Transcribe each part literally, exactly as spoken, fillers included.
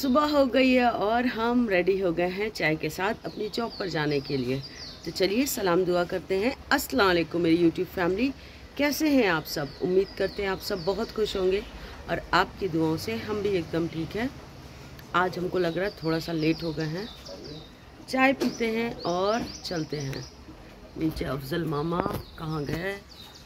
सुबह हो गई है और हम रेडी हो गए हैं चाय के साथ अपनी जॉब पर जाने के लिए। तो चलिए सलाम दुआ करते हैं। अस्सलाम वालेकुम मेरी यूट्यूब फैमिली, कैसे हैं आप सब? उम्मीद करते हैं आप सब बहुत खुश होंगे और आपकी दुआओं से हम भी एकदम ठीक है। आज हमको लग रहा है थोड़ा सा लेट हो गए हैं। चाय पीते हैं और चलते हैं नीचे। अफजल मामा कहाँ गए?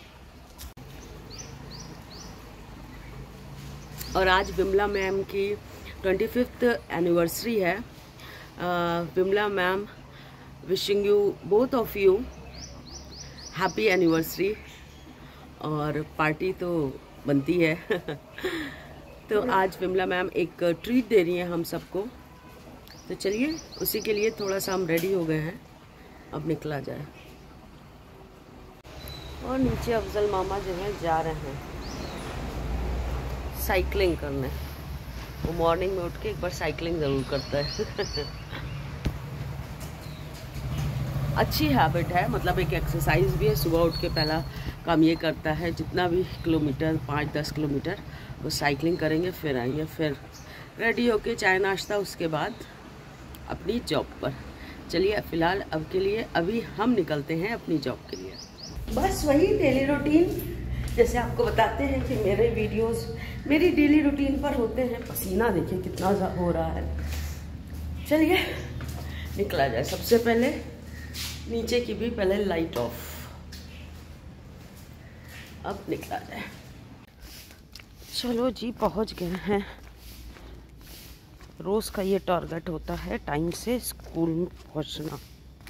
और आज विमला मैम की ट्वेंटी फिफ्थ एनिवर्सरी है। Vimla ma'am, wishing you both of you happy anniversary. और पार्टी तो बनती है तो आज विमला मैम एक ट्रीट दे रही हैं हम सबको। तो चलिए उसी के लिए थोड़ा सा हम रेडी हो गए हैं, अब निकला जाए। और नीचे अफजल मामा जो हैं जा रहे हैं साइकिलिंग करने। वो मॉर्निंग में उठ के एक बार साइकिलिंग ज़रूर करता है अच्छी हैबिट है, मतलब एक एक्सरसाइज भी है। सुबह उठ के पहला काम ये करता है, जितना भी किलोमीटर पाँच दस किलोमीटर वो साइकिलिंग करेंगे, फिर आएंगे, फिर रेडी होके चाय नाश्ता, उसके बाद अपनी जॉब पर। चलिए फ़िलहाल अब के लिए अभी हम निकलते हैं अपनी जॉब के लिए। बस वही डेली रूटीन जैसे आपको बताते हैं कि मेरे वीडियोस मेरी डेली रूटीन पर होते हैं। पसीना देखिए कितना हो रहा है। चलिए निकला जाए। सबसे पहले नीचे की भी पहले लाइट ऑफ, अब निकला जाए। चलो जी पहुंच गए हैं। रोज़ का ये टारगेट होता है टाइम से स्कूल में पहुंचना।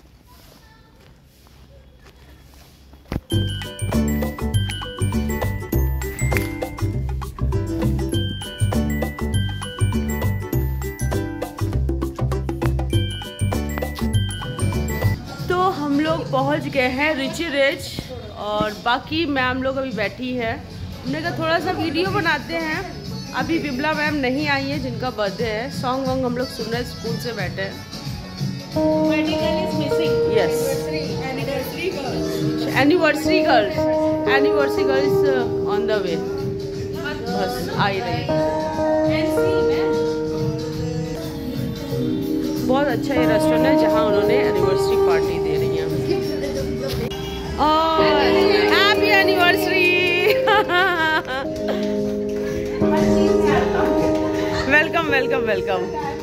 हम लोग पहुंच गए हैं रिची रिच और बाकी मैम लोग अभी बैठी है। हमने कहा थोड़ा सा वीडियो बनाते हैं। अभी विमला मैम नहीं आई है जिनका बर्थडे है। सॉन्ग वॉन्ग हम लोग सुन रहे हैं, स्कूल से बैठे हैं। Yes, anniversary girls anniversary girls on the way, bus आई रही। बहुत अच्छा ये रेस्टोरेंट है जहाँ उन्होंने एनिवर्सरी पार्टी दे रही है। और happy anniversary welcome welcome welcome.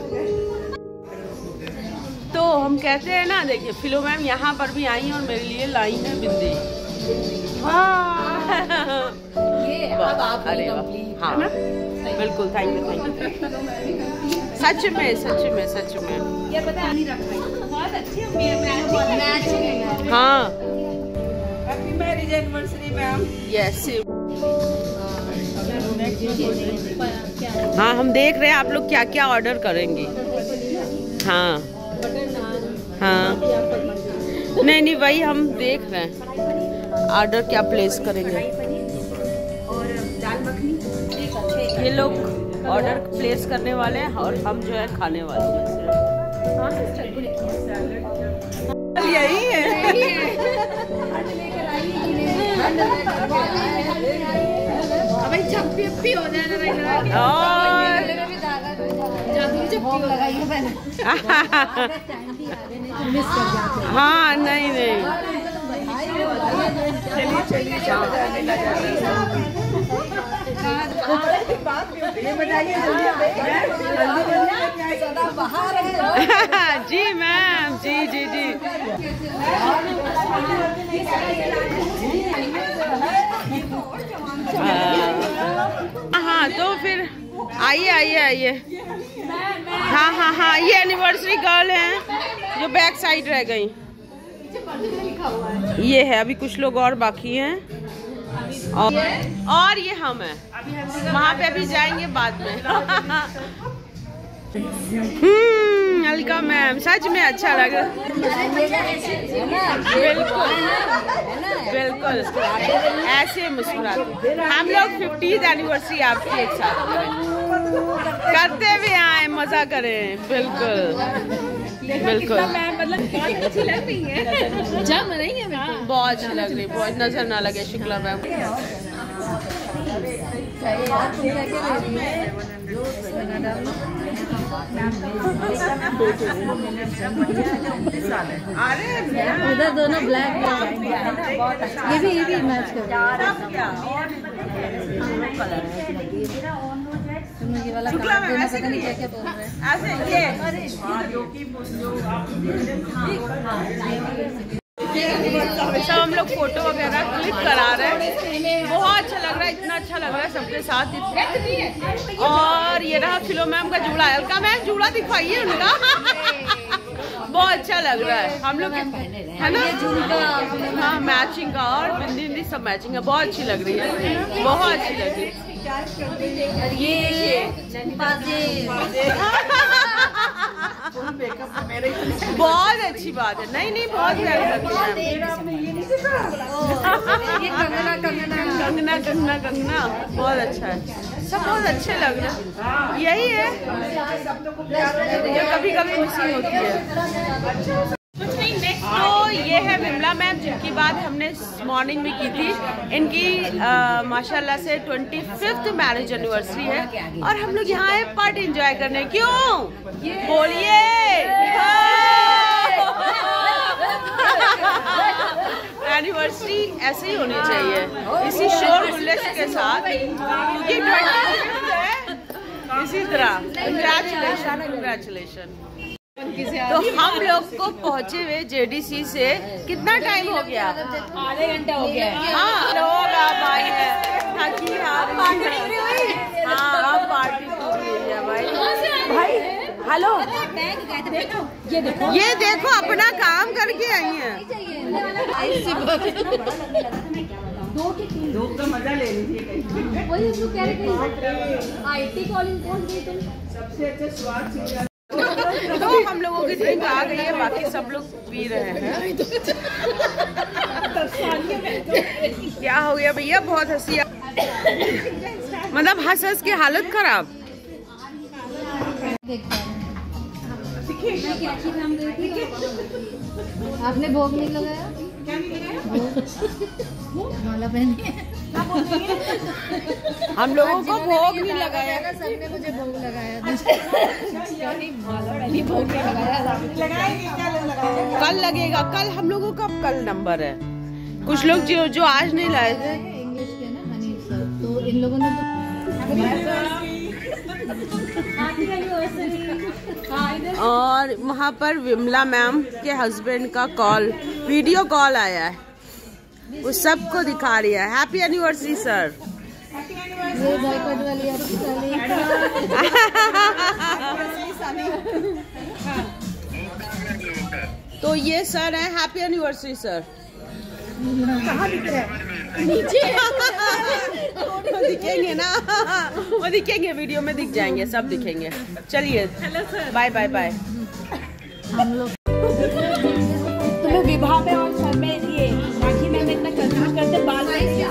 तो हम कहते हैं ना, देखिए फिलो मैम यहाँ पर भी आई हैं और मेरे लिए लाई है बिंदी। ये अब आप अरे वाह, हाँ बिल्कुल, थैंक यू थैंक यू। सच में सच में सच में ये पता नहीं रखा, बहुत अच्छी मैच। हाँ happy marriage anniversary ma'am. Yes, हाँ हम देख रहे हैं आप लोग क्या क्या ऑर्डर करेंगी। हाँ हाँ नहीं नहीं वही हम देख रहे हैं ऑर्डर क्या प्लेस करेंगे। और दाल मखनी ये लोग ऑर्डर प्लेस करने वाले हैं और हम जो है खाने वाले हैं। यही है अबे चप्पी अपी हो जाए ना। और हाँ नहीं नहीं चलिए चलिए ये बताइए जी मैम, जी जी जी हाँ तो फिर आइए आइए आइए। हाँ हाँ हाँ ये एनिवर्सरी गर्ल हैं जो बैक साइड रह गई। ये है, अभी कुछ लोग और बाकी हैं और, और ये हम हैं, वहाँ पे अभी जाएंगे बाद में। हम्म अलका मैम सच में अच्छा लग रहा है। बिल्कुल बिल्कुल ऐसे मुस्कुराते। हम लोग फिफ्टीथ एनिवर्सरी आपकी एक साथ करते हुए आए, मजा करें। बिल्कुल बिल्कुल मतलब बहुत अच्छी लग रही है। जम रही है, बहुत अच्छी लग रही, बहुत नजर ना लगे शुक्ला मैम। अरे उधर दोनों ब्लैक ये भी ये भी मैच कर ये वाला पता नहीं क्या क्या बोल रहे हैं। सब हम लोग फोटो वगैरह क्लिक करा रहे हैं। बहुत अच्छा लग रहा है, इतना अच्छा लग रहा है सबके साथ। और ये रहा फिलो मैम का जूड़ा। अलका मैम जूड़ा दिखाइए उनका। बहुत अच्छा लग रहा है। हम लोग है ना, हाँ मैचिंग का, और बिंदी बिंदी सब मैचिंग है। बहुत अच्छी लग रही है, बहुत अच्छी लग रही है। ये बहुत अच्छी बात है। नहीं नहीं बहुत प्यारी लग रही है। कंगना कंगना कंगना बहुत अच्छा है। सब बहुत अच्छे लग रहे हैं। यही है जो कभी कभी मिसिंग होती है। तो ये है विमला मैम, जिनकी बात हमने मॉर्निंग में की थी। इनकी आ, माशाल्लाह से ट्वेंटी फिफ्थ मैरिज एनिवर्सरी है और हम लोग यहाँ आए पार्टी एंजॉय करने। क्यों बोलिए? एनिवर्सरी ऐसे ही होनी चाहिए, इसी शोर गुल्लश के साथ, क्योंकि ट्वेंटी फिफ्थ है। इसी तरह कंग्रेचुलेशन कंग्रेचुलेशन। तो हम लोग को पहुँचे हुए जेडीसी से कितना टाइम हो गया? आधे घंटा हो गया। हाँ लोग आप आए हैं। हाँ अब पार्टी पूरी हुई है भाई। भाई हेलो, ये देखो ये देखो अपना काम करके आई हैं। धूप का मजा ले लीजिए। वही जो कह रहे आईटी कॉलेज पहुंच गई तुम। सबसे अच्छा स्वाद तो हम लोगों की ड्रिंक आ गई है, बाकी सब लोग पी रहे हैं। क्या हो गया भैया? बहुत हंसी, मतलब हंस हंस की हालत खराब। आपने भोग नहीं लगाया? क्या नहीं लगाया? माला पहनी। हम लोगों को भोग नहीं लगाया। सबने मुझे भोग लगाया। भोग लगाया। कल लगेगा, कल हम लोगों का कल नंबर है। कुछ लोग जो जो आज नहीं लाए थे इंग्लिश के ना हनीफ सर, तो इन लोगों ने और वहाँ पर विमला मैम के हस्बैंड का कॉल, वीडियो कॉल आया है, वो सबको दिखा रही है। Happy anniversary sir. ये बॉयकॉट वाली आपकी तो ये सर है, हैप्पी एनिवर्सरी सर। कहाँ दिख रहा है? नीचे वो दिखेंगे ना, वो दिखेंगे, वीडियो में दिख जाएंगे, सब दिखेंगे। चलिए बाय बाय बाय। हम लोग तुम्हें विवाह में और सर में ये राखी में इतना कंफ्यूज करते बाल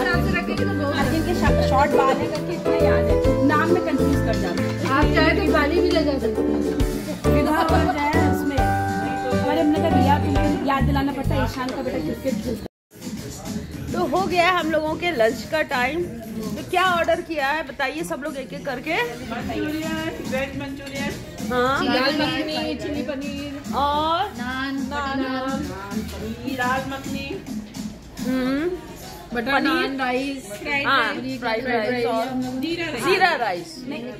के शॉर्ट बाल है करके इतना याद है, नाम में कंफ्यूज कर जाते। आप चाहे तो गाली भी लगा सकते हैं। विवाह बन जाए उसमें हमारे हमने का भैया याद दिलाना पड़ता है, ईशान का बेटा क्रिकेट खेलता। तो हो गया हम लोगों के लंच का टाइम। तो क्या ऑर्डर किया है बताइए सब लोग एक एक करके। वेज मंचूरियन, हाँ, दाल मखनी, चिली पनीर और naan, naan, dal makhani, hmm butter naan, rice, हाँ फ्राइड राइस और jeera rice.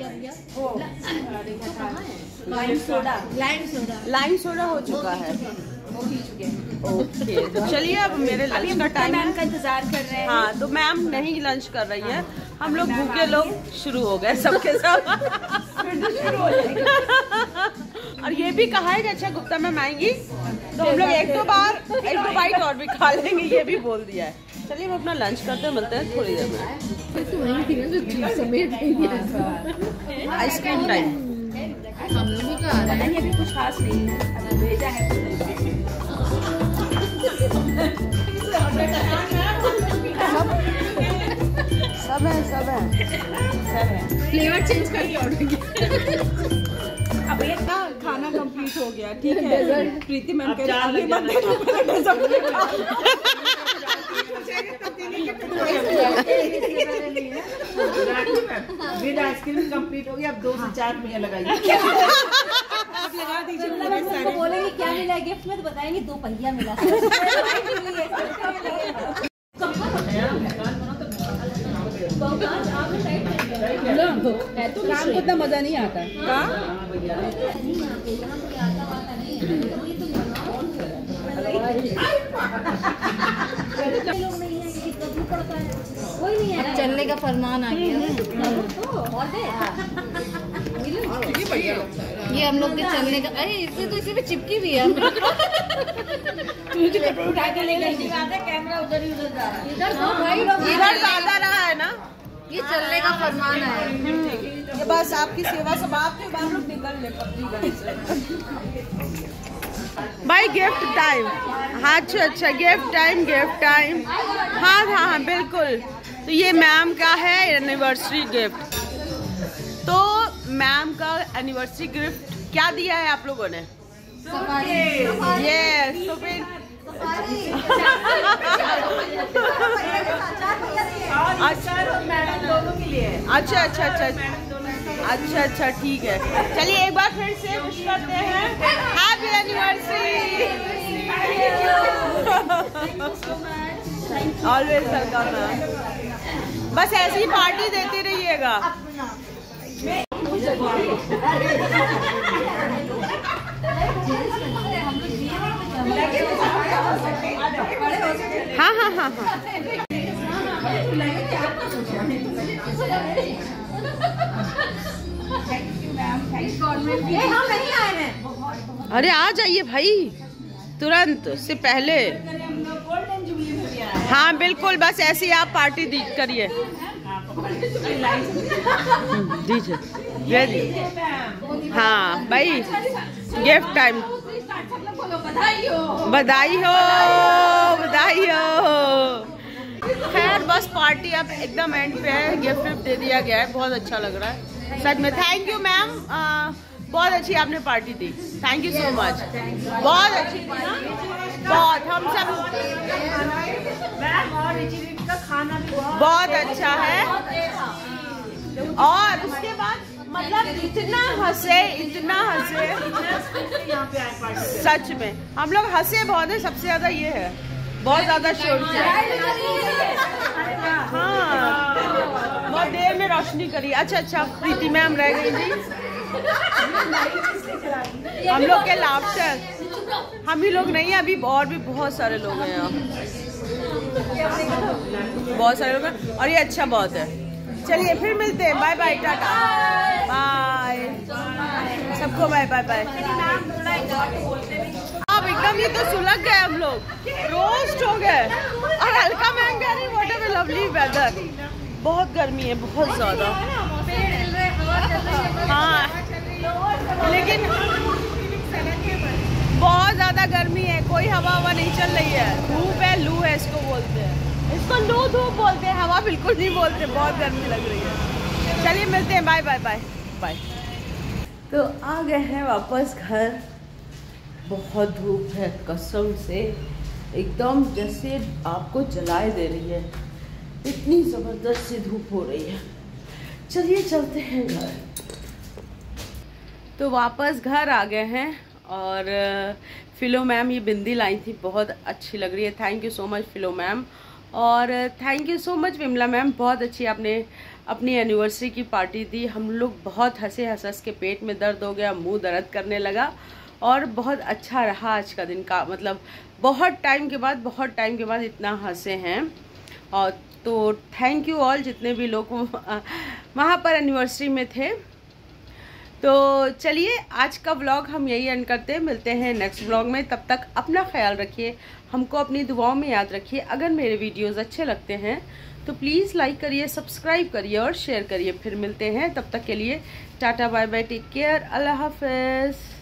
Lime soda lime soda lime soda हो चुका है। ओके तो चलिए अब मेरे लंच का टाइम मैम का इंतजार कर रहे हैं। हाँ तो मैम नहीं लंच कर रही है, हम लोग भूखे लोग शुरू हो गए सबके सब। और ये भी कहा है कि अच्छा गुप्ता मैम आएंगी तो हम लोग एक दो बार एक दो बाइट और भी खा लेंगे, ये भी बोल दिया है। चलिए हम अपना लंच करते हैं, मिलते हैं थोड़ी देर में। Ice cream time. हम लोग भी खा रहे हैं। ये भी कुछ खास नहीं है, भेजा है सब है सब है सब है। फ्लेवर चेंज करके ऑर्डर किया। अब ये ना खाना कंप्लीट हो गया, ठीक है। प्रीति मैम के आगे बढ़ते विद आइसक्रीम कंप्लीट हो गया। अब दो से चार रुपया लगाइए। आप लगा दीजिए। उनको बोलेंगे क्या मिला गिफ्ट में तो बताएंगे दो पहिया मिला। काम को इतना मजा नहीं आता। कोई नहीं है, चलने का फरमान आ गया। ये हम लोग के चलने का, अरे इससे तो इसी पे चिपकी भी है। उठा के ले गई कैमरा उधर ही उधर जा रहा है। इधर तो भाई इधर ज्यादा रहा है ना, ये चलने का फरमान है। ये बस आपकी सेवा समाप्त है, हम लोग निकल ले पत्नी गाड़ी से। भाई गिफ्ट टाइम, हाँ अच्छा अच्छा गिफ्ट टाइम गिफ्ट टाइम, हाँ हाँ हाँ बिल्कुल। तो ये मैम का है एनिवर्सरी गिफ्ट। तो मैम का एनिवर्सरी गिफ्ट क्या दिया है आप लोगों ने? यस, तो फिर मैडम दोनों के लिए। अच्छा अच्छा अच्छा अच्छा अच्छा ठीक है। चलिए एक बार फिर से विश करते हैं happy anniversary. Always welcome ma'am. बस ऐसी ही पार्टी देते रहिएगा। हाँ हाँ हाँ हाँ ये हम नहीं आए हैं। अरे आ जाइए भाई तुरंत से पहले। हाँ बिल्कुल, बस ऐसे ही आप पार्टी दी करिए। दीजिए रेडी। हाँ भाई गिफ्ट टाइम। बधाई हो बधाई हो। खैर बस पार्टी अब एकदम एंड पे है। गिफ्ट विफ्ट दे दिया गया है, बहुत अच्छा लग रहा है सच में। थैंक यू मैम, बहुत अच्छी आपने पार्टी दी। थैंक यू सो मच, बहुत अच्छी थी ना, बहुत। हम सब खाना भी बहुत अच्छा है। और उसके बाद मतलब इतना हंसे इतना हंसे सच में हम लोग हंसे बहुत है। सबसे ज्यादा ये है, बहुत ज्यादा शोर किया। हाँ बहुत देर में रोशनी करी। अच्छा अच्छा प्रीति मैम रह गई थी। हम लोग के लाफ्टर, हम ही लोग नहीं, अभी और भी बहुत सारे लोग हैं यहाँ, बहुत सारे लोग हैं। और ये अच्छा बहुत है। चलिए फिर मिलते हैं। बाय बाय, टाटा बाय सबको, बाय बाय बाय। अब एकदम ये तो सुलग गए हम लोग, रोस्ट हो गए। और हल्का महंगा नहीं, व्हाट अ लवली वेदर। बहुत गर्मी है, बहुत ज्यादा। हाँ लेकिन बहुत ज्यादा गर्मी है, कोई हवा हवा नहीं चल रही है। धूप है, लू है इसको बोलते हैं, इसको लू धूप बोलते हैं, हवा बिल्कुल नहीं बोलते। बहुत गर्मी लग रही है। चलिए मिलते हैं, बाय बाय बाय बाय। तो आ गए हैं वापस घर। बहुत धूप है कसम से, एकदम जैसे आपको जलाए दे रही है, इतनी ज़बरदस्त सी धूप हो रही है। चलिए चलते हैं घर। तो वापस घर आ गए हैं। और फिलो मैम ये बिंदी लाई थी, बहुत अच्छी लग रही है। Thank you so much Philo ma'am. और thank you so much Vimla ma'am, बहुत अच्छी आपने अपनी एनिवर्सरी की पार्टी दी। हम लोग बहुत हंसे, हंस हंस के पेट में दर्द हो गया, मुंह दर्द करने लगा। और बहुत अच्छा रहा आज का दिन का, मतलब बहुत टाइम के बाद बहुत टाइम के बाद इतना हंसे हैं। और तो थैंक यू ऑल जितने भी लोग वहाँ पर एनिवर्सरी में थे। तो चलिए आज का व्लॉग हम यही एंड करते हैं। मिलते हैं नेक्स्ट व्लॉग में, तब तक अपना ख्याल रखिए, हमको अपनी दुआओं में याद रखिए। अगर मेरे वीडियोस अच्छे लगते हैं तो प्लीज़ लाइक करिए, सब्सक्राइब करिए और शेयर करिए। फिर मिलते हैं, तब तक के लिए tata bye bye, take care, Allah हाफिज़।